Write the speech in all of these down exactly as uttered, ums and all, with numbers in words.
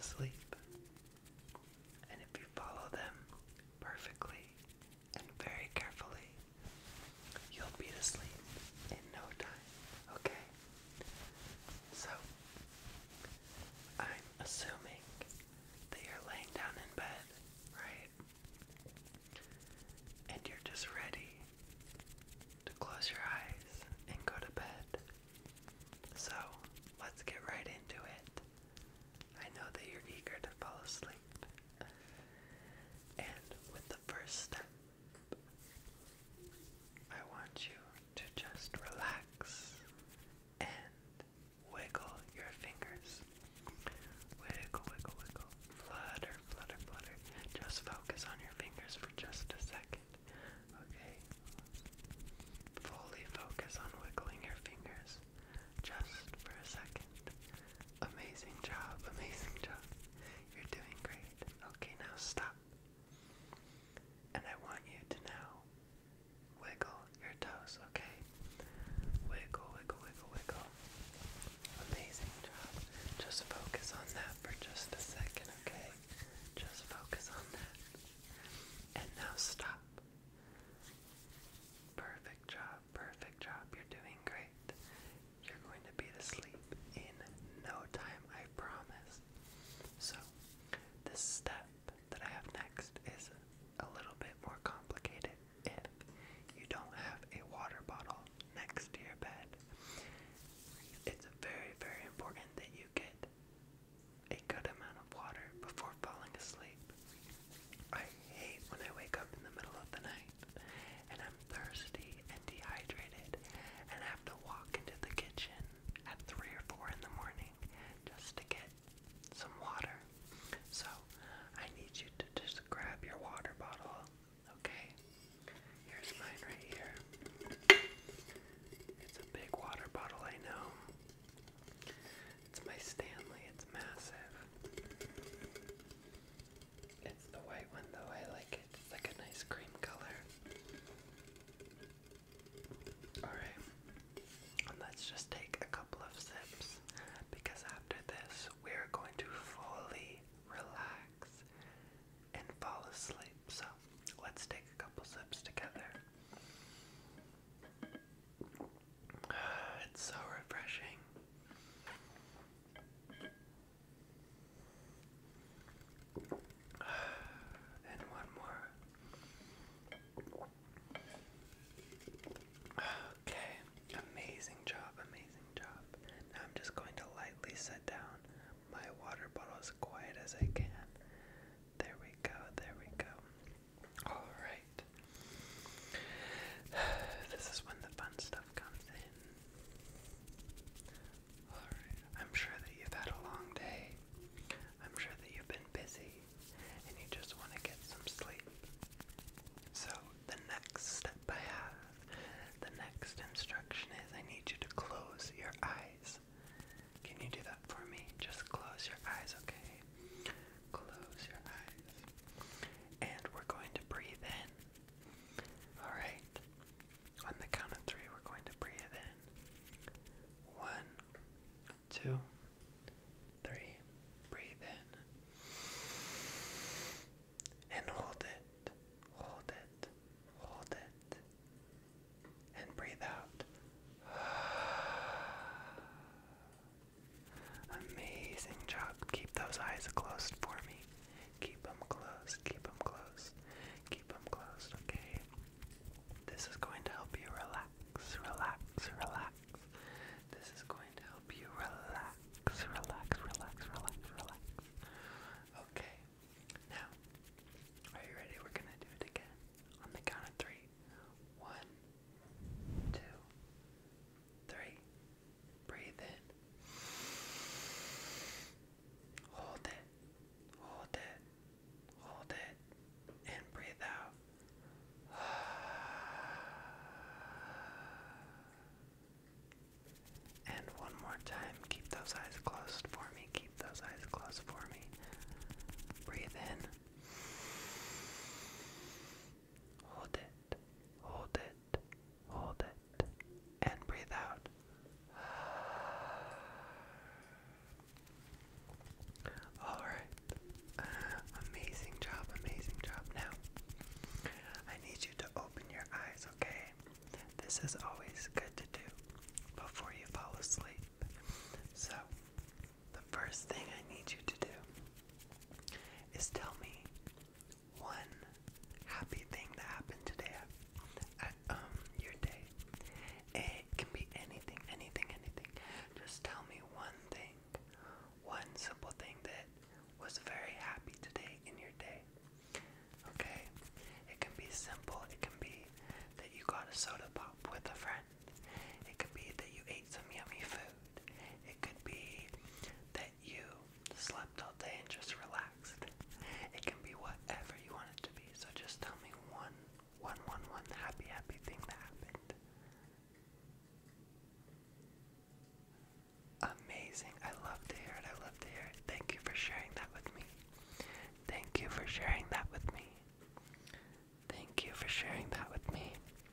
sleep. And if you follow them perfectly and very carefully, you'll be asleep in no time, okay? So, I'm assuming that you're laying down in bed, right? And you're just ready to close your eyes and go to bed. So, let's get right into it. I know that you're eager to fall asleep. And with the first step, I want you to just relax and wiggle your fingers. Wiggle, wiggle, wiggle. Flutter, flutter, flutter. Just focus on your fingers for just a second. Okay? Fully focus on wiggling your fingers just for a second. Amazing job, amazing job. You're doing great. Okay, now stop. And I want you to now wiggle your toes, okay? Wiggle, wiggle, wiggle, wiggle. Amazing job. Just focus on that for just a second, okay? Just focus on that. And now stop. Perfect job, perfect job. You're doing great. You're going to be asleep in no time, I promise. So, this step that I have next is a little bit more complicated if you don't have a water bottle next to your bed. It's very, very important that you get a good amount of water before falling asleep. I hate when I wake up in the middle of the night and I'm thirsty and dehydrated and have to walk into the kitchen at three or four in the morning just to get some water. So I need you to just grab your water bottle, okay? Here's mine right here. It's a big water bottle, I know. It's my Stanley, it's massive. It's the white one though, I like it. It's like a nice cream color. Alright, and let's just take a couple of sips, because after this, we're going to fully relax and fall asleep. So, let's take a couple sips together. It's so refreshing. And one more. Okay, amazing job, amazing job. Now I'm just going to lightly set down my water bottle as quiet as I can. There we go, there we go. Alright. This is when the fun stuff comes in. Alright, I'm sure that you've had a long day. I'm sure that you've been busy and you just want to get some sleep. So, the next step I have, the next instruction is I need you to close your eyes. Can you do that for me? Just close your eyes, okay? Close your eyes. And we're going to breathe in. Alright? On the count of three, we're going to breathe in. One, two, three. Breathe in. And hold it. Hold it. Hold it. And breathe out. Amazing job. Keep those eyes closed for me. Keep them closed. Keep them closed. Keep them closed, okay? This is going to help you relax, relax, relax. This is going to help you relax, this is always good to do before you fall asleep. So, the first thing I need you to do is tell me one happy thing that happened today at, at um your day. It can be anything, anything, anything. Just tell me one thing, one simple thing that was very happy today in your day. Okay? It can be simple. It can be that you got a soda pop with a friend. It could be that you ate some yummy food. It could be that you slept all day and just relaxed. It can be whatever you want it to be. So just tell me one, one, one, one happy, happy thing that happened. Amazing. I love to hear it. I love to hear it. Thank you for sharing that with me. Thank you for sharing that with me. Thank you for sharing that with me.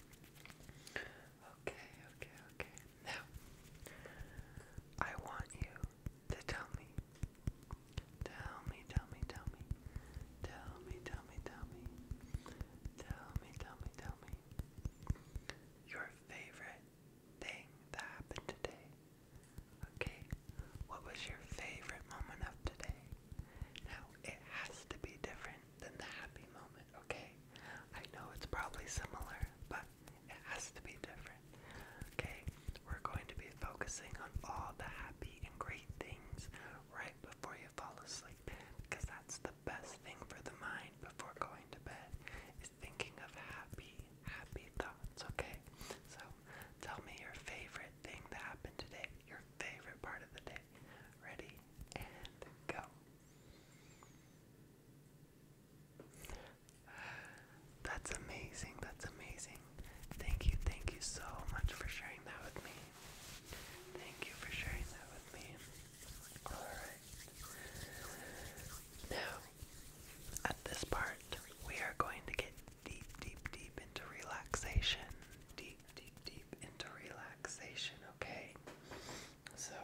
Okay, okay, okay. Now, I want you to tell me, tell me, tell me, tell me, tell me, tell me, tell me, tell me, tell me, tell me, your favorite thing that happened today. Okay, what was your favorite moment of today? Now, it has to be different than the happy moment, okay? I know it's probably similar, but it has to be different. Okay, we're going to be focusing on all the happy and great things right before you fall asleep, because that's the best thing for the mind before going to bed, is thinking of happy, happy thoughts, okay? So, tell me your favorite thing that happened today, your favorite part of the day. Ready? And go. That's amazing, that's amazing. Thank you, thank you so much for sharing that with me. Thank you for sharing that with me. Alright. Now, at this part, we are going to get deep, deep, deep into relaxation. Deep, deep, deep into relaxation, okay? So,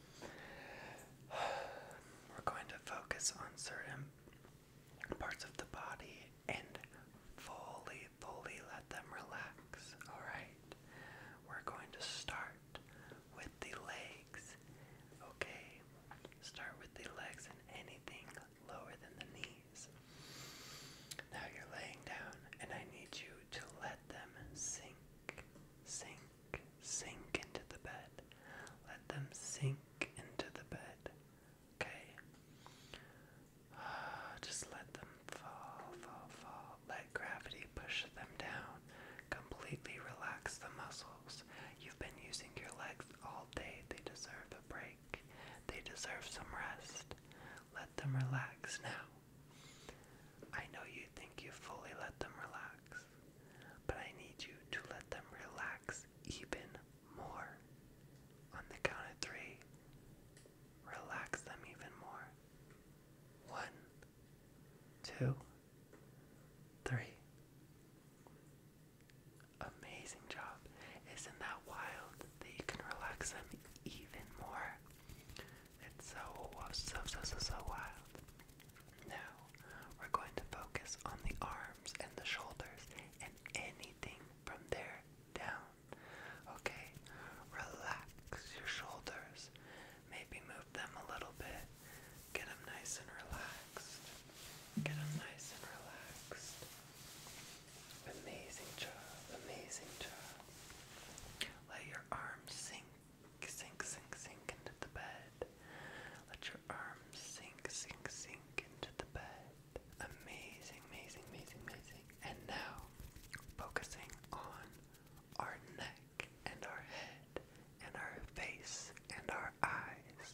we're going to focus on certain parts of the body and fully, fully let them relax, alright? We're going to start with the legs, okay? Start with the legs and anything lower than the knees. Now you're laying down and I need you to let them sink, sink, sink into the bed. Let them sink into the bed, okay? Just let them fall, fall, fall. Let gravity push them down. Completely relax the muscles. You've been using your legs all day. They deserve a break. They deserve some rest. Let them relax now. I know you think you fully let them relax, but I need you to let them relax even more. On the count of three, relax them even more. One, two, three. Amazing job. Isn't that wild that you can relax them even more? It's so, so, so, so, so wild. Now, we're going to focus on the arms and the shoulders and anything from there down. Okay? Relax your shoulders. Maybe move them a little bit. Get them nice and relaxed. Get them nice and relaxed. Amazing job. Amazing job. Let your arms sink, sink, sink, sink into the bed. Let your arms sink, sink, sink into the bed. Amazing, amazing, amazing, amazing. And now, focusing on our neck and our head and our face and our eyes.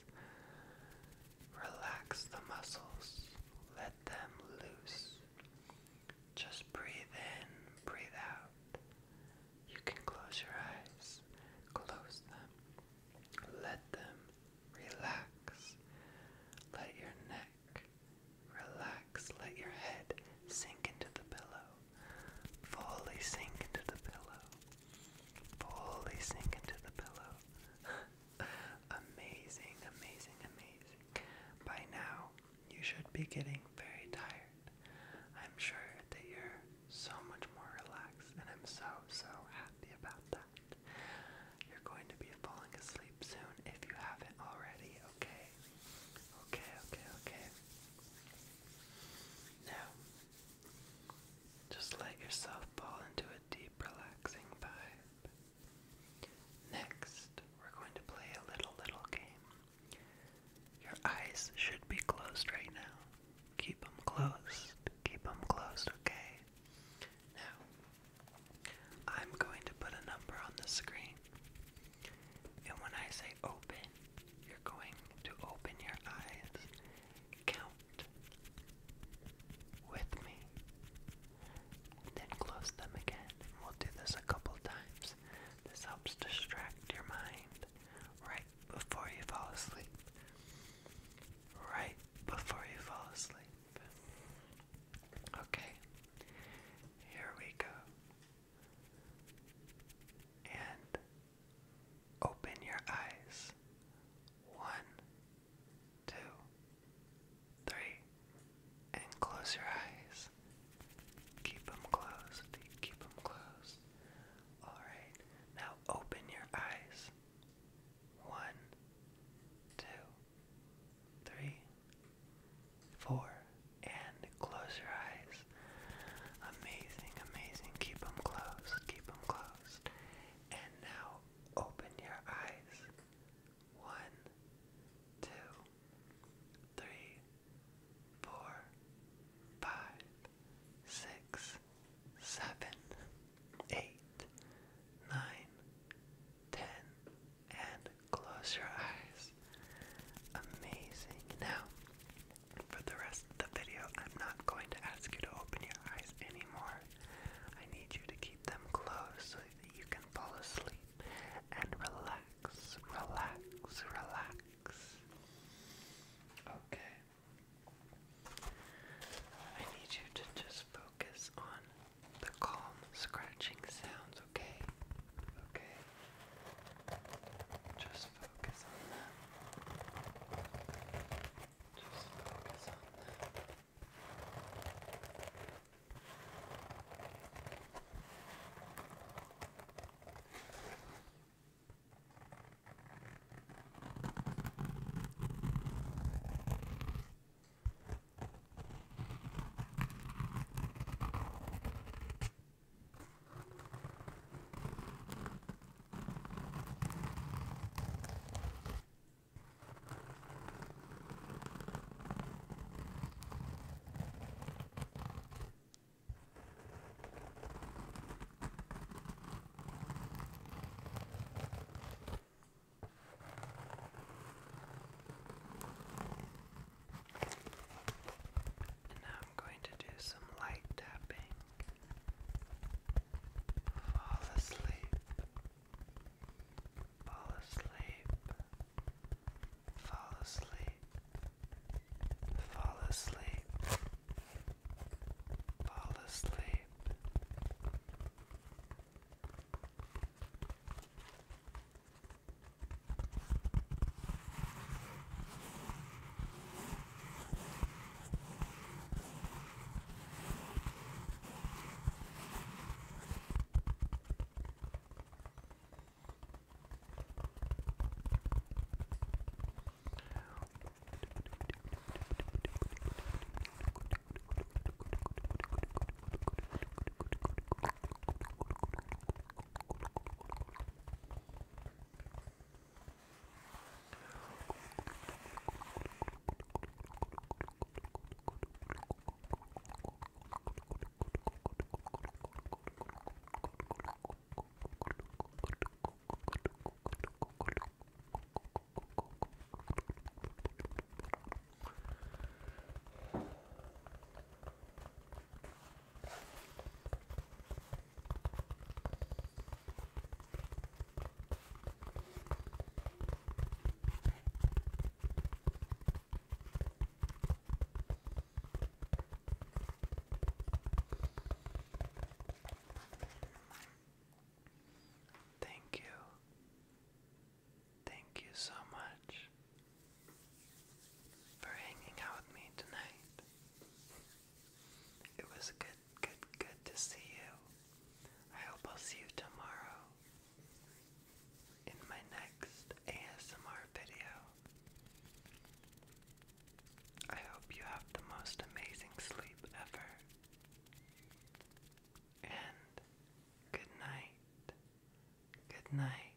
Relax the muscles. Let them loose. Just breathe in, breathe out. You can close your eyes. Close them. Let them relax. Let your neck relax. Let your head sink into the pillow. Fully sink into the pillow. Fully sink into the pillow. Amazing, amazing, amazing. By now, you should be getting very tired. I'm sure that you're so much more relaxed, and I'm so, so happy about that. relax, relax. Okay. I need you to just focus on the calm scratching sounds, okay? Okay. Just focus on that. Just focus on that. And now I'm going to do some light tapping. Fall asleep. Fall asleep. Fall asleep. Fall asleep. Fall asleep. Thank you. Thank you so much for hanging out with me tonight. It was good, good, good to see you. I hope I'll see you tomorrow in my next A S M R video. I hope you have the most amazing sleep ever. And good night. Good night.